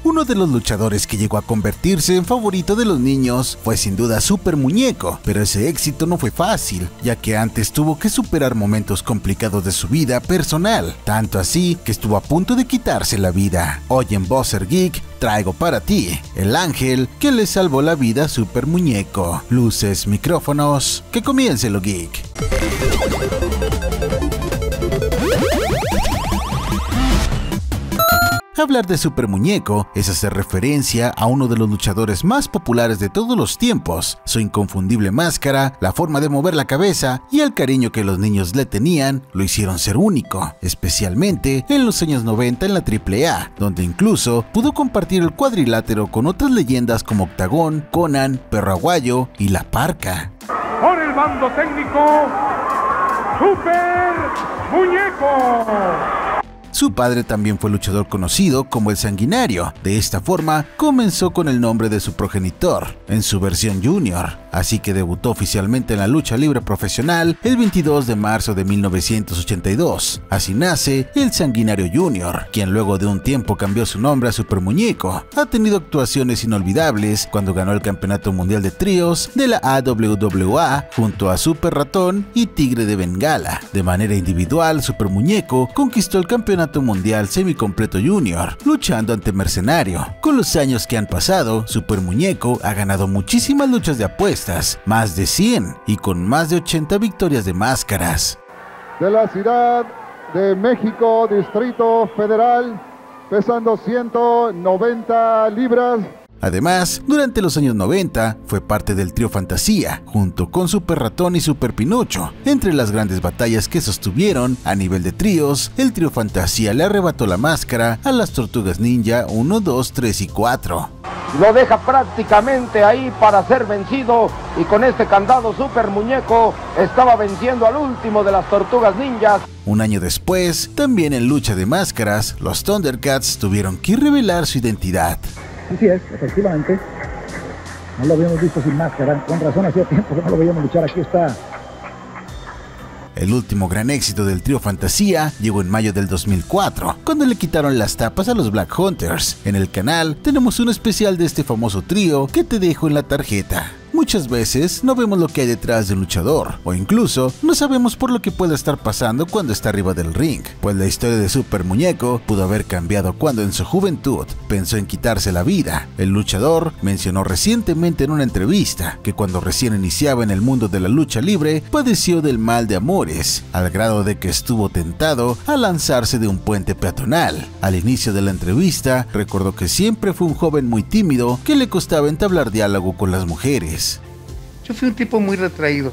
Uno de los luchadores que llegó a convertirse en favorito de los niños fue sin duda Super Muñeco, pero ese éxito no fue fácil, ya que antes tuvo que superar momentos complicados de su vida personal, tanto así que estuvo a punto de quitarse la vida. Hoy en Buzzer Geek traigo para ti el ángel que le salvó la vida a Super Muñeco. Luces, micrófonos, que comience lo geek. Hablar de Super Muñeco es hacer referencia a uno de los luchadores más populares de todos los tiempos. Su inconfundible máscara, la forma de mover la cabeza y el cariño que los niños le tenían lo hicieron ser único, especialmente en los años 90 en la AAA, donde incluso pudo compartir el cuadrilátero con otras leyendas como Octagón, Conan, Perro Aguayo y La Parca. Por el mando técnico, Super Muñeco. Su padre también fue luchador conocido como el Sanguinario. De esta forma, comenzó con el nombre de su progenitor, en su versión junior, así que debutó oficialmente en la lucha libre profesional el 22 de marzo de 1982. Así nace el Sanguinario Junior, quien luego de un tiempo cambió su nombre a Super Muñeco. Ha tenido actuaciones inolvidables cuando ganó el Campeonato Mundial de Tríos de la AWWA junto a Super Ratón y Tigre de Bengala. De manera individual, Super Muñeco conquistó el Campeonato Mundial Semicompleto Junior, luchando ante Mercenario. Con los años que han pasado, Super Muñeco ha ganado muchísimas luchas de apuestas, más de 100, y con más de 80 victorias de máscaras. De la Ciudad de México, Distrito Federal, pesando 190 libras. Además, durante los años 90 fue parte del trío Fantasía, junto con Super Ratón y Super Pinocho. Entre las grandes batallas que sostuvieron a nivel de tríos, el trío Fantasía le arrebató la máscara a las Tortugas Ninja 1, 2, 3 y 4. Lo deja prácticamente ahí para ser vencido, y con este candado Super Muñeco estaba venciendo al último de las Tortugas Ninjas. Un año después, también en lucha de máscaras, los Thundercats tuvieron que revelar su identidad. Sí es, efectivamente. No lo habíamos visto sin máscara. Con razón hacía tiempo que no lo veíamos luchar. Aquí está. El último gran éxito del trío Fantasía llegó en mayo del 2004, cuando le quitaron las tapas a los Black Hunters. En el canal tenemos un especial de este famoso trío que te dejo en la tarjeta. Muchas veces no vemos lo que hay detrás del luchador, o incluso no sabemos por lo que puede estar pasando cuando está arriba del ring, pues la historia de Super Muñeco pudo haber cambiado cuando en su juventud pensó en quitarse la vida. El luchador mencionó recientemente en una entrevista que cuando recién iniciaba en el mundo de la lucha libre padeció del mal de amores, al grado de que estuvo tentado a lanzarse de un puente peatonal. Al inicio de la entrevista recordó que siempre fue un joven muy tímido que le costaba entablar diálogo con las mujeres. Yo fui un tipo muy retraído.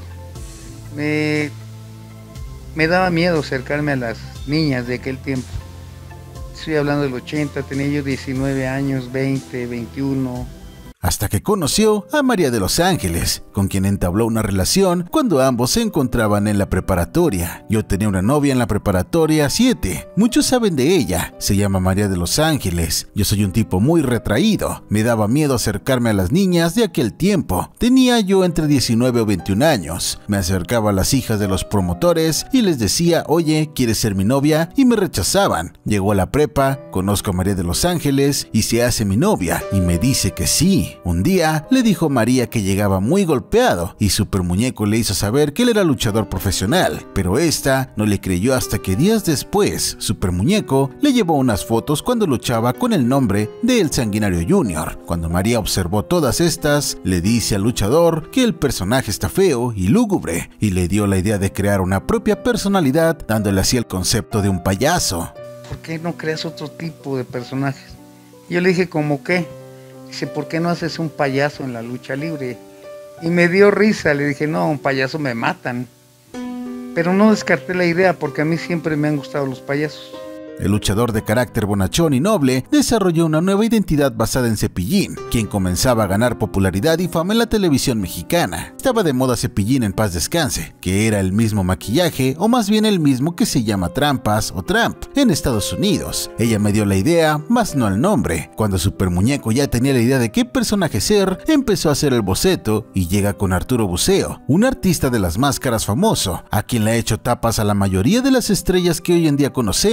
Me daba miedo acercarme a las niñas de aquel tiempo. Estoy hablando del 80, tenía yo 19 años, 20, 21. Hasta que conoció a María de los Ángeles, con quien entabló una relación cuando ambos se encontraban en la preparatoria. Yo tenía una novia en la preparatoria 7, muchos saben de ella, se llama María de los Ángeles. Yo soy un tipo muy retraído, me daba miedo acercarme a las niñas de aquel tiempo. Tenía yo entre 19 o 21 años, me acercaba a las hijas de los promotores y les decía, oye, ¿quieres ser mi novia? Y me rechazaban. Llegó a la prepa, conozco a María de los Ángeles y se hace mi novia, y me dice que sí. Un día le dijo a María que llegaba muy golpeado y Super Muñeco le hizo saber que él era luchador profesional, pero esta no le creyó hasta que días después Super Muñeco le llevó unas fotos cuando luchaba con el nombre de El Sanguinario Junior. Cuando María observó todas estas, le dice al luchador que el personaje está feo y lúgubre y le dio la idea de crear una propia personalidad, dándole así el concepto de un payaso. ¿Por qué no creas otro tipo de personajes? Yo le dije, ¿cómo qué? Dice, ¿por qué no haces un payaso en la lucha libre? Y me dio risa, le dije, no, un payaso me matan. Pero no descarté la idea porque a mí siempre me han gustado los payasos. El luchador de carácter bonachón y noble desarrolló una nueva identidad basada en Cepillín, quien comenzaba a ganar popularidad y fama en la televisión mexicana. Estaba de moda Cepillín en paz descanse, que era el mismo maquillaje, o más bien el mismo que se llama Trampas o Tramp en Estados Unidos. Ella me dio la idea, más no el nombre. Cuando Super Muñeco ya tenía la idea de qué personaje ser, empezó a hacer el boceto y llega con Arturo Buceo, un artista de las máscaras famoso, a quien le ha hecho tapas a la mayoría de las estrellas que hoy en día conocemos.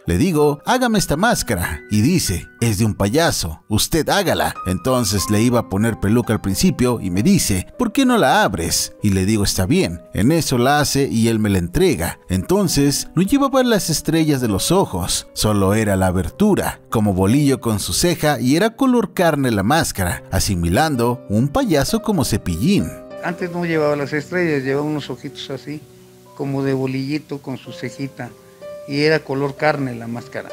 Le digo, hágame esta máscara. Y dice, es de un payaso, usted hágala. Entonces le iba a poner peluca al principio y me dice, ¿por qué no la abres? Y le digo, está bien. En eso la hace y él me la entrega. Entonces no llevaba las estrellas de los ojos, solo era la abertura, como bolillo con su ceja, y era color carne la máscara, asimilando un payaso como Cepillín. Antes no llevaba las estrellas, llevaba unos ojitos así, como de bolillito con su cejita, y era color carne la máscara.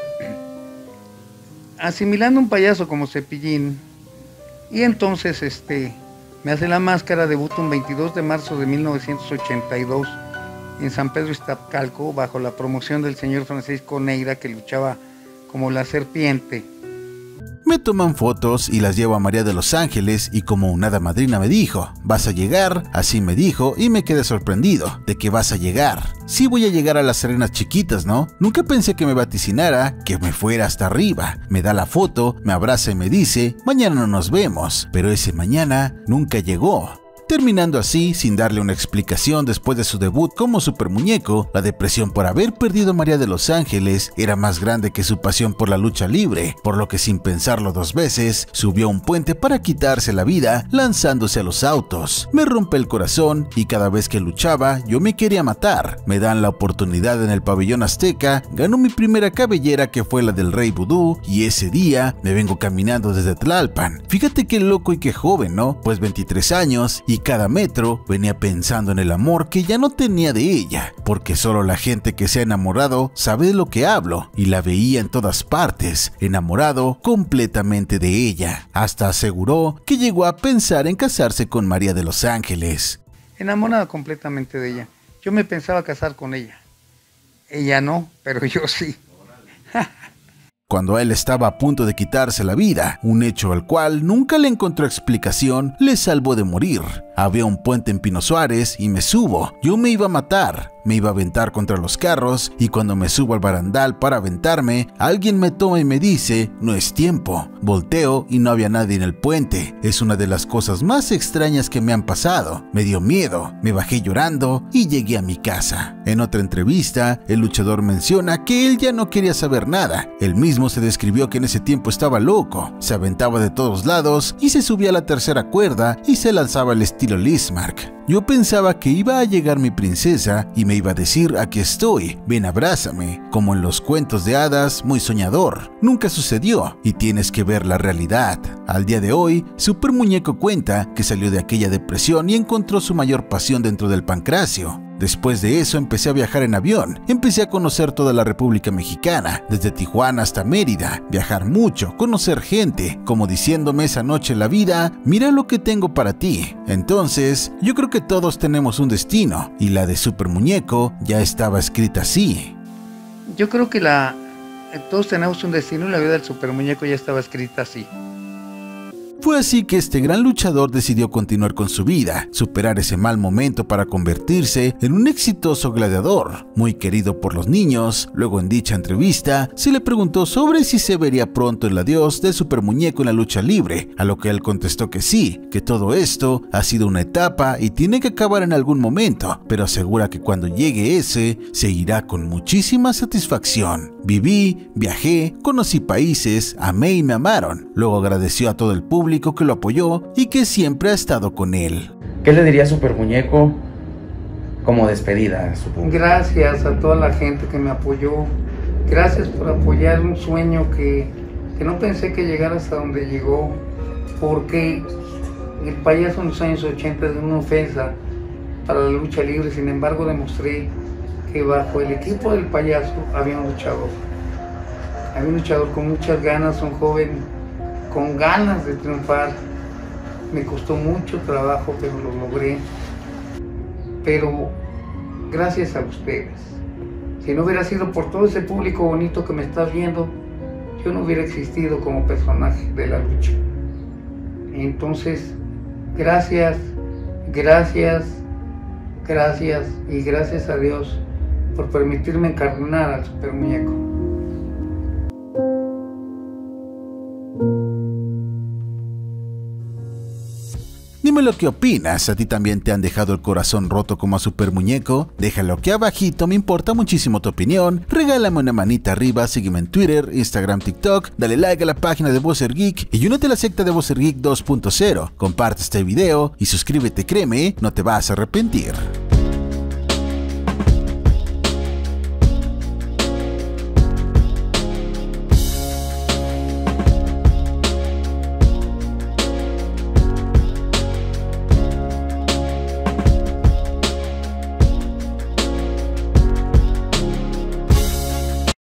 Asimilando un payaso como Cepillín, y entonces me hace la máscara, debuto un 22 de marzo de 1982 en San Pedro Iztacalco, bajo la promoción del señor Francisco Neira, que luchaba como la serpiente. Me toman fotos y las llevo a María de los Ángeles, y como una hada madrina me dijo, vas a llegar, así me dijo, y me quedé sorprendido de que vas a llegar. Sí voy a llegar a las Serenas chiquitas, ¿no? Nunca pensé que me vaticinara, que me fuera hasta arriba. Me da la foto, me abraza y me dice, mañana no nos vemos, pero ese mañana nunca llegó. Terminando así, sin darle una explicación después de su debut como supermuñeco, la depresión por haber perdido a María de los Ángeles era más grande que su pasión por la lucha libre, por lo que sin pensarlo dos veces, subió a un puente para quitarse la vida lanzándose a los autos. Me rompe el corazón y cada vez que luchaba yo me quería matar. Me dan la oportunidad en el pabellón azteca, ganó mi primera cabellera, que fue la del Rey Vudú, y ese día me vengo caminando desde Tlalpan. Fíjate qué loco y qué joven, ¿no? Pues 23 años, y cada metro venía pensando en el amor que ya no tenía de ella, porque solo la gente que se ha enamorado sabe de lo que hablo, y la veía en todas partes, enamorado completamente de ella. Hasta aseguró que llegó a pensar en casarse con María de los Ángeles. Enamorado completamente de ella. Yo me pensaba casar con ella. Ella no, pero yo sí. Cuando él estaba a punto de quitarse la vida, un hecho al cual nunca le encontró explicación, le salvó de morir. Había un puente en Pino Suárez y me subo. Yo me iba a matar, me iba a aventar contra los carros, y cuando me subo al barandal para aventarme, alguien me toma y me dice, no es tiempo. Volteo y no había nadie en el puente. Es una de las cosas más extrañas que me han pasado. Me dio miedo, me bajé llorando y llegué a mi casa. En otra entrevista, el luchador menciona que él ya no quería saber nada. Él mismo se describió que en ese tiempo estaba loco, se aventaba de todos lados y se subía a la tercera cuerda y se lanzaba al estilo Lismark. Yo pensaba que iba a llegar mi princesa y me iba a decir, aquí estoy, ven abrázame, como en los cuentos de hadas, muy soñador. Nunca sucedió y tienes que ver la realidad. Al día de hoy, Supermuñeco cuenta que salió de aquella depresión y encontró su mayor pasión dentro del pancracio. Después de eso empecé a viajar en avión, empecé a conocer toda la República Mexicana, desde Tijuana hasta Mérida, viajar mucho, conocer gente, como diciéndome esa noche en la vida, mira lo que tengo para ti. Entonces, yo creo que todos tenemos un destino, y la de Supermuñeco ya estaba escrita así. Yo creo que todos tenemos un destino y la vida del Supermuñeco ya estaba escrita así. Fue así que este gran luchador decidió continuar con su vida, superar ese mal momento para convertirse en un exitoso gladiador, muy querido por los niños. Luego, en dicha entrevista, se le preguntó sobre si se vería pronto el adiós del Supermuñeco en la lucha libre, a lo que él contestó que sí, que todo esto ha sido una etapa y tiene que acabar en algún momento, pero asegura que cuando llegue ese, se irá con muchísima satisfacción. Viví, viajé, conocí países, amé y me amaron. Luego agradeció a todo el público que lo apoyó y que siempre ha estado con él. ¿Qué le diría Supermuñeco como despedida, supongo? Gracias a toda la gente que me apoyó. Gracias por apoyar un sueño que no pensé que llegara hasta donde llegó, porque el payaso en los años 80 es una ofensa para la lucha libre. Sin embargo, demostré que bajo el equipo del payaso había un luchador. Había un luchador con muchas ganas, un joven con ganas de triunfar. Me costó mucho trabajo, pero lo logré. Pero gracias a ustedes. Si no hubiera sido por todo ese público bonito que me está viendo, yo no hubiera existido como personaje de la lucha. Entonces, gracias, gracias, gracias y gracias a Dios por permitirme encarnar al Supermuñeco. Dime lo que opinas, ¿a ti también te han dejado el corazón roto como a Super Muñeco? Déjalo aquí abajito, me importa muchísimo tu opinión. Regálame una manita arriba, sígueme en Twitter, Instagram, TikTok, dale like a la página de Bowser Geek y únete a la secta de Bowser Geek 2.0. Comparte este video y suscríbete, créeme, no te vas a arrepentir.